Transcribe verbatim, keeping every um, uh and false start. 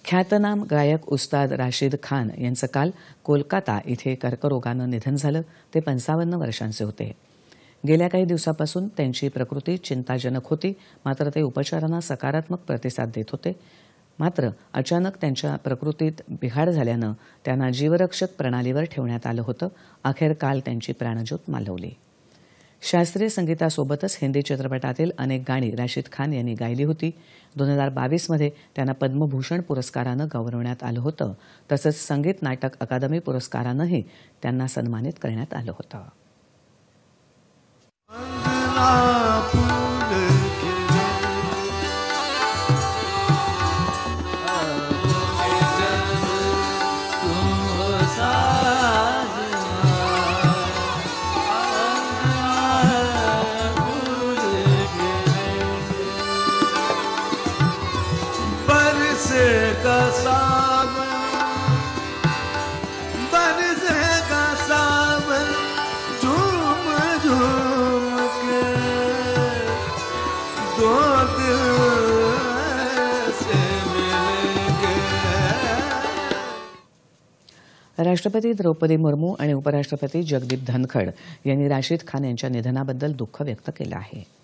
ख्यातनाम गायक उस्ताद राशिद खान यांचं काल कोलकाता इथे कर्करोगानं निधन झालं. ते पंचावन्न वर्षांचे होते. गेल्या काही दिवसापासून त्यांची प्रकृती चिंताजनक होती. मात्र ते उपचारांना सकारात्मक प्रतिसाद देत होते. मात्र अचानक त्यांच्या प्रकृतीत बिघाड झाल्यानं त्यांना जीवरक्षक प्रणालीवर ठेवण्यात आलं होतं. अखेर काल त्यांची प्राणज्योत मालवली. शास्त्रीय संगीतासोबतच हिंदी चित्रपटातील अनेक गाणी राशिद खान यांनी गायली होती. दोन हजार बावीसमध्ये त्यांना पद्मभूषण पुरस्कारानं गौरवण्यात आलं होतं. तसंच संगीत नाटक अकादमी पुरस्कारानंही त्यांना सन्मानित करण्यात आलं होतं. राष्ट्रपती द्रौपदी मुर्मू आणि उपराष्ट्रपती जगदीप धनखड यांनी राशिद खान यांच्या निधनाबद्दल दुःख व्यक्त केलं आहे.